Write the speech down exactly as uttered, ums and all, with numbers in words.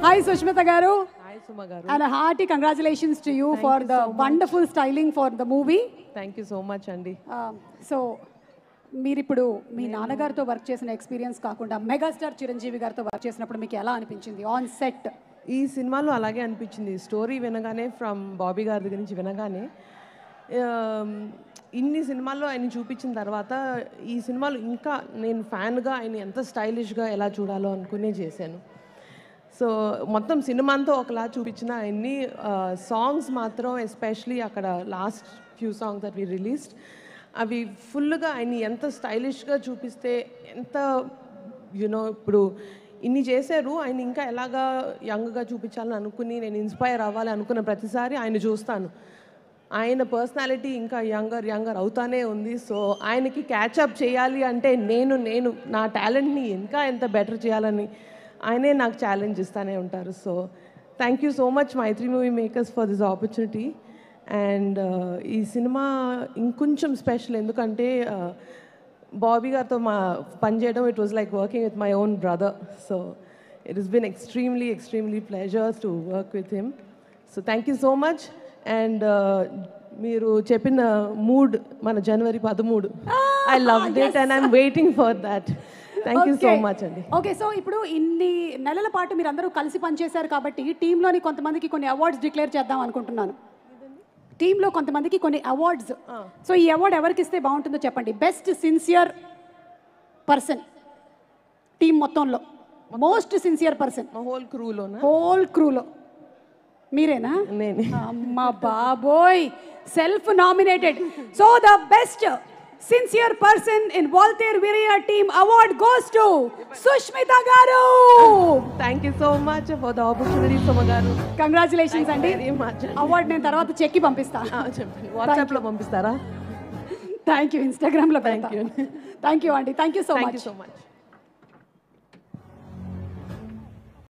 Hi Sushmita garu. Hi Suma garu. And a hearty congratulations to you Thank for you the so wonderful styling for the movie. Thank you so much Andi. Uh, so మీరు ఇప్పుడు మీ నాన్నగారితో work చేసిన experience కాకుండా megastar Chiranjeevi గారితో work చేసినప్పుడు మీకు ఎలా అనిపించింది ఆన్ సెట్? ఈ సినిమాలో అలాగే అనిపించింది. స్టోరీ వినగానే ఫ్రమ్ బాబీ గారి దగ్గర నుంచి వినగానే ఇన్ని సినిమాల్లో ఆయన చూపించిన తర్వాత ఈ సినిమాలో ఇంకా నేను ఫ్యాన్గా ఆయన ఎంత స్టైలిష్గా ఎలా చూడాలో అనుకునే చేశాను. సో మొత్తం సినిమా అంతా ఒకలా చూపించిన ఆయన్ని సాంగ్స్ మాత్రం ఎస్పెషలీ అక్కడ last few songs that we released అవి ఫుల్గా ఆయన ఎంత స్టైలిష్గా చూపిస్తే ఎంత యునో ఇప్పుడు ఇన్ని చేశారు ఆయన ఇంకా ఎలాగా యంగ్గా చూపించాలని అనుకుని నేను ఇన్స్పైర్ అవ్వాలి అనుకున్న ప్రతిసారి ఆయన చూస్తాను. ఆయన పర్సనాలిటీ ఇంకా యంగర్ యంగర్ అవుతానే ఉంది. సో ఆయనకి క్యాచప్ చేయాలి అంటే నేను నేను నా టాలెంట్ని ఇంకా ఎంత బెటర్ చేయాలని ఆయనే నాకు ఛాలెంజ్ ఇస్తూనే ఉంటారు. So thank you so much Mythri movie makers for this opportunity. And ఈ సినిమా ఇంకొంచెం స్పెషల్ ఎందుకంటే బాబీ గారితో మా పనిచేయడం it was like working with my own brother. So it has been extremely extremely pleasure to work with him. So thank you so much. And మీరు చెప్పిన mood మన జనవరి పదమూడు I love it and I'm waiting for that. Thank you so much అండి. Okay, so ఇప్పుడు ఇన్ని నెలల పాటు మీరు అందరూ కలిసి పనిచేశారు కాబట్టి టీంలోని కొంతమందికి కొన్ని అవార్డ్స్ డిక్లేర్ చేద్దాం అనుకుంటున్నాను. టీంలో కొంతమందికి కొన్ని అవార్డ్స్. సో ఈ అవార్డు ఎవరికి ఇస్తే బాగుంటుందో చెప్పండి. బెస్ట్ సిన్సియర్ పర్సన్ టీం మొత్తంలో, మోస్ట్ సిన్సియర్ పర్సన్ హోల్ క్రూలో హోల్ క్రూలో మీరేనా? నేనే. అమ్మ బాబోయ్, self nominated. So the best sincere person in Waltheru Veerayya team award goes to Sushmita garu. Thank you so much for the opportunity Suma garu. Congratulations అండి. Award నేను తర్వాత చెక్కి పంపిస్తా. చెప్పండి, వాట్సాప్లో పంపిస్తారా? థ్యాంక్ యూ, ఇన్స్టాగ్రామ్లో. థ్యాంక్ యూ థ్యాంక్ యూ అండి. Thank you so much. So much.